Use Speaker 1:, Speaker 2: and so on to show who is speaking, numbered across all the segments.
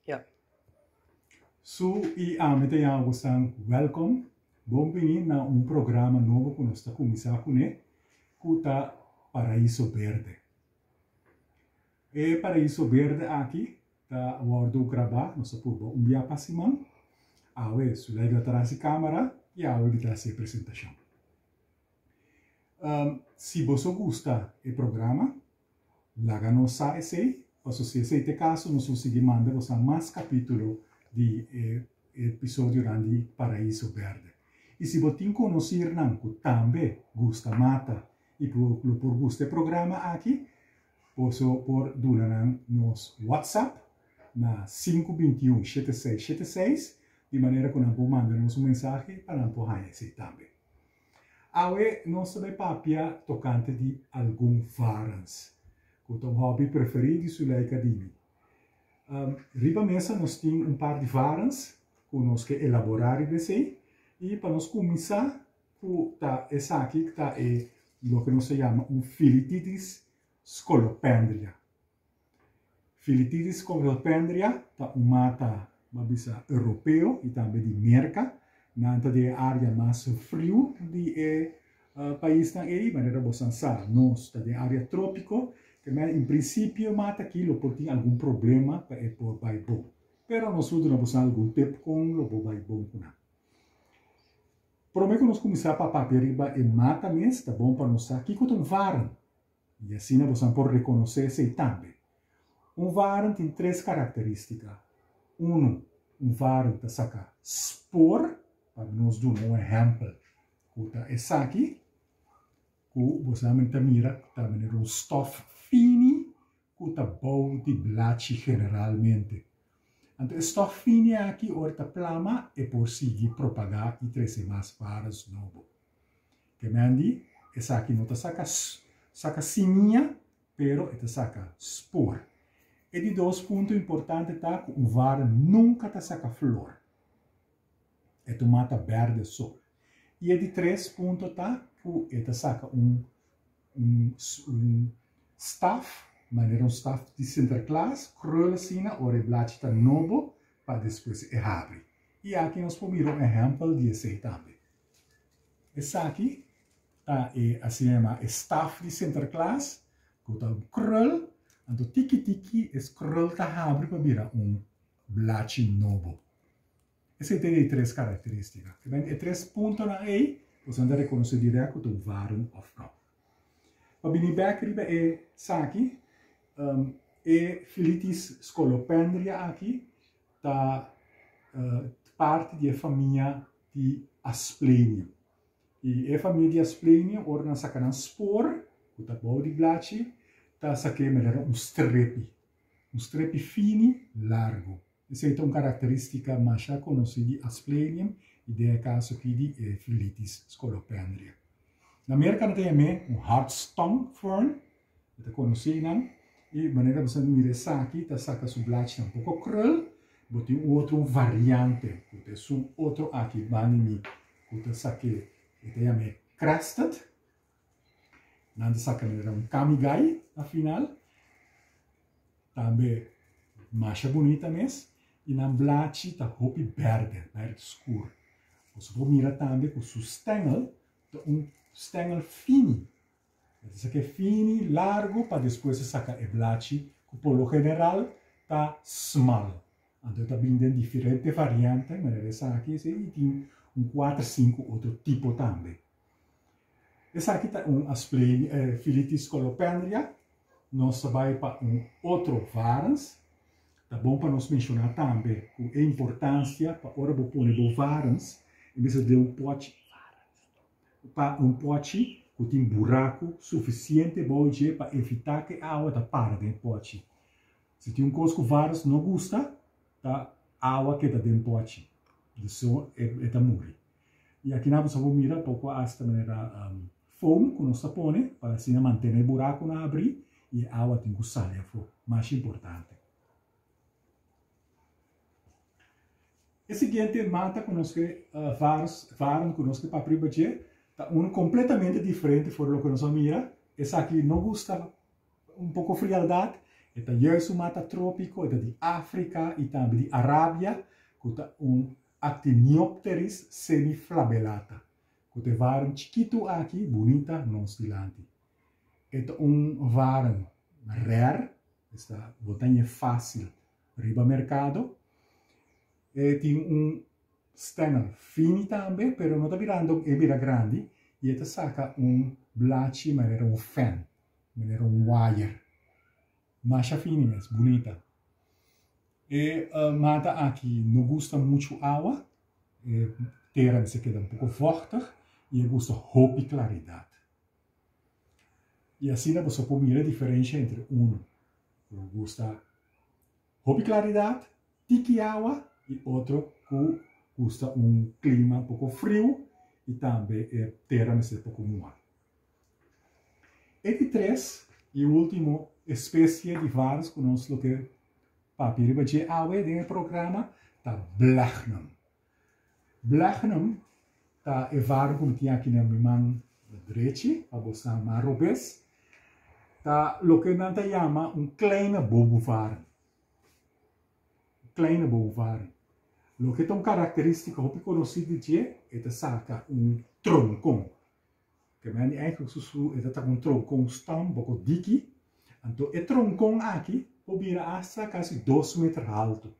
Speaker 1: Ja.
Speaker 2: E amete gostan welcome. Bom-vindo na programa novo que nós está começando com o Paraíso Verde. E Paraíso Verde aqui está o gravar, nós por dia para semana. Awe sulega atrás da câmera e awe está a apresentação. Se você gosta do programa, laga-nos a esse. Se esse caso, nós vamos mandar mais capítulo de episódio de Paraíso Verde. E se você conhecer que também gosta mata e por gosto do programa aqui, posso por doar nos WhatsApp na 521-7676, de maneira que nós mandamos mensagem para empurrar esse também. Awe nós também papia tocante de algum varans, que é um hobby preferido sulla academia. Riba mesa nós temos par de varans que nós que elaborar desse e para nós começar com essa aqui que está o que nós chama Philitides scolopendria. Philitides scolopendria está mata babisa europeu e também de América, na área mais frio de país na maneira você sabe, nós está de área trópico, que em princípio mata aquilo por ter algum problema para por vai bom. Pero nós não algum tempo com o vai bom com nada. Prometo que nós começar a paperiba e mata mesmo, está bom para nós aqui com um varan. E assim nós podemos reconhecer esse também. Um varan tem três características. Um varan está saca spor, para nós dar um exemplo. Essa aqui, que você mira, está um stof fini, que está bom de blachi generalmente. Então, stof fini aqui, orta plama, e por seguir propagar e trazer mais varas novo. Que me andi, essa aqui não está saca sininha, pero está saca spor. E de dois pontos importantes tá que um vara nunca está saca flor. É tomata verde só. E é de três pontos tá que está saca staff, maneira staff de Sinterklaas, krulsina ou reblache tá novo para depois abre. E aqui nós podemos ver um exemplo disso também. Essa aqui tá assim chama staff de Sinterklaas, que tá krul. Então, tiki-tiki, esse krul tá abre para virar blachi novo. Esse tem três características. E três pontos na você anda reconhecer direto que é varum of não. Para vir back riba aqui, Philitides scolopendria aqui, tá parte da família de Asplenium. E a família de Asplenium, orna sacanan spor, que tá bom de blachi, tá saqueira um strepe fini, largo. Essa é uma característica mais conhecida de Asplenium e de caso aqui de Philitides scolopendria. Na América também hardstone fern, que é conhecido, e maneira você mira essa aqui, tá saca su blachi um pouco krul, botem outro variante, que é outro aqui, banimi, que tá saque, que é crested, nada saca maneira kamigai, afinal, também mais bonita mesmo. E na blachi está hopi verde escuro. Você pode mirar também com o stengel, stengel fini. Esse aqui é fini, largo, para depois sacar o blachi, que por lo general está small. Então está vindo em diferentes variantes, mas essa aqui tem 4, 5 outro tipo também. Essa aqui está Philitides scolopendria. Nós vamos para outro varans. Tá bom para nós mencionar também a importância para hora de pôr varans, em vez de pote, para pote que tem buraco suficiente para evitar que a água para dentro do pote. Se tem coisa que varans não gosta, a água queda dentro do pote. Isso é morrer. E aqui nós vamos mirar um pouco esta maneira foam que nós põe para assim manter o buraco na abrir e a água tem que sair fora. Mais importante. O seguinte mata conosco varam conosco para primeiro tá completamente diferente fora do que nós mira. Essa aqui não gosta pouco frialdade Eta juist mata trópico, eta de África e também de Arábia, kuta Actiniopteris semiflabellata. Kuta waren chiquito aqui, bonita, nos dilante. Eta waren rare, esta botanha fácil, riba mercado. E tem stengel fini também, pero não tá virando e vira grande. E eta saca blachi, mas era fan, mas era wire. Macha fini mesmo, bonita. E mata aqui não gosta muito água, terra se queda pouco forte e gosta roupa claridade. E assim você pode mirar a diferença entre que gosta roupa claridade, tique água, e outro que gosta clima um pouco frio e também terra se pouco moa. E de três, e o último espécie de varas que nós que papir baje awe dengan programa ta Blechnum. Blechnum ta var como tinha aqui na minha direita, a bosta marobes, ta lo que não te chama kleine bobovar. Kleine bobovar. Lo que tem característica hopi conhecido de é ta saca troncon. Que men eigenlijk susu é ta troncon stam boko diki. Então é troncon aqui Pobira hasta quase 2 metros alto.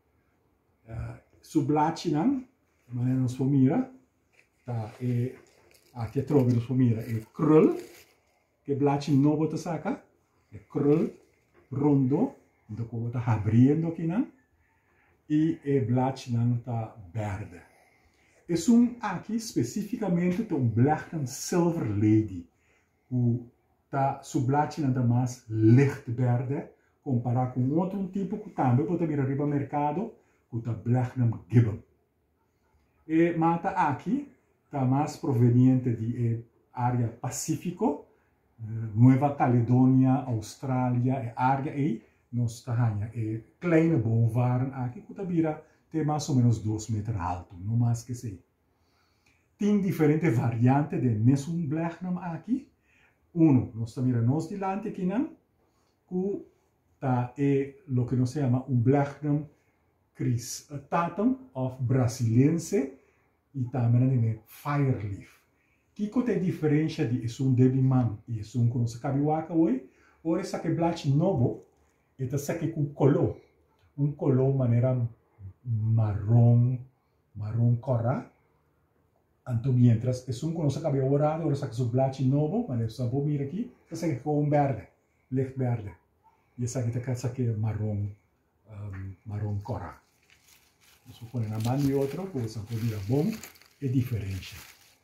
Speaker 2: Sublaci não, mas nos pomira, tá? E aqui a trove nos pomira é krul, que blaci não bota saca, é krul rondo, então como tá abrindo aqui não, e blaci não tá verde. É aqui especificamente tem Blechnum Silver Lady, o tá sublaci não tá mais licht verde. Comparar com outro tipo que também pode vir arriba ao mercado, que é o Blechnum Gibbon. E mata aqui está mais proveniente de área Pacífico, Nova Caledônia, Austrália, e área aí, nós estamos kleine boomvaren aqui, que tem mais ou menos 2 metros alto, não mais que isso. Tem diferentes variantes de mesmo Blechnum aqui. Nós estamos nos dilante aqui, que é o que se chama Blechnum cristatum of brasiliense e também é fireleaf. Que é a diferença de debiman e que nós cabiwaka hoje? Ora essa que blachi novo, esta saque com color, color maneira marrom cora. Então, mientras que que nós cabia orado, ora saque o blachi novo, maneira sabor mira aqui, essa que com verde, licht verde. E essa aqui é marrom cora. Você põe na mão e outra, você pode ver bom e diferente.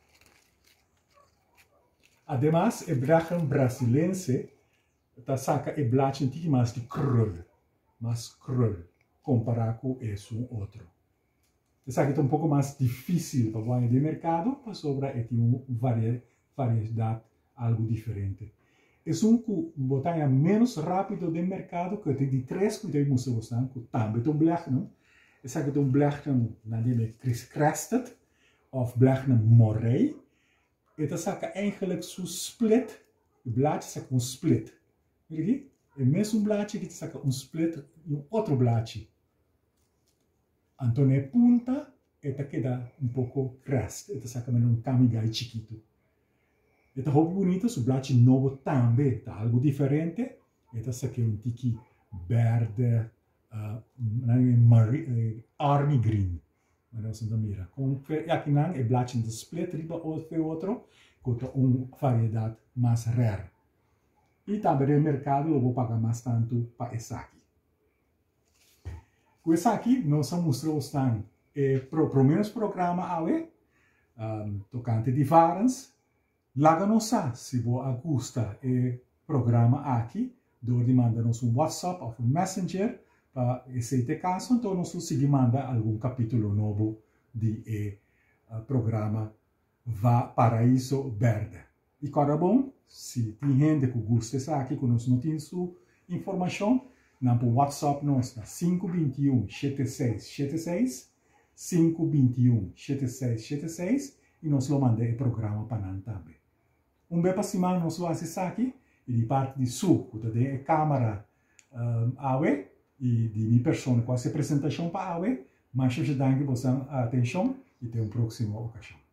Speaker 2: Además, o Blechnum brasilense saca o blachi um pouco mais de krul, comparado com esse outro. Essa aqui é um pouco mais difícil para o de mercado, mas sobra tem uma variedade algo diferente. É que botar menos rápido do mercado, que tem de 3 que tem muito gostar, que também tem Blechnum. Essa aqui tem Blechnum, na de Crested, of Blechnum morei. E dat saca eigenlijk zo split, o blaadje saca split. Weet je? É mesmo blaadje que saca split e outro blaadje. Então, punta, esta queda pouco crest, esta saca menos camigai chiquito. Esta roupa bonita, o blaadje novo também, tá algo diferente. Esta saca tiki verde, army green. Mas não mira. Com aqui não é blaadje de split riba outro, com variedade mais rare. E também no mercado eu vou pagar mais tanto para essa aqui. Com essa aqui nós mostramos pro menos programa tocante de varens. Laga-nos se você gosta do programa aqui, manda-nos WhatsApp ou Messenger. Para esse caso, então nós conseguimos mandar algum capítulo novo de programa Paraíso Verde. E cara bom, se tem gente que gosta disso aqui, que nós não temos sua informação, no WhatsApp nós na 521-7676, 521-7676, e nós lo mandamos o programa para nós também. Bem para cima, nós vamos acessar aqui, e de parte de sul, que tem a câmera Awe e de minha pessoa com essa apresentação para Awe, mas eu já danke a atenção e até uma próxima ocasião.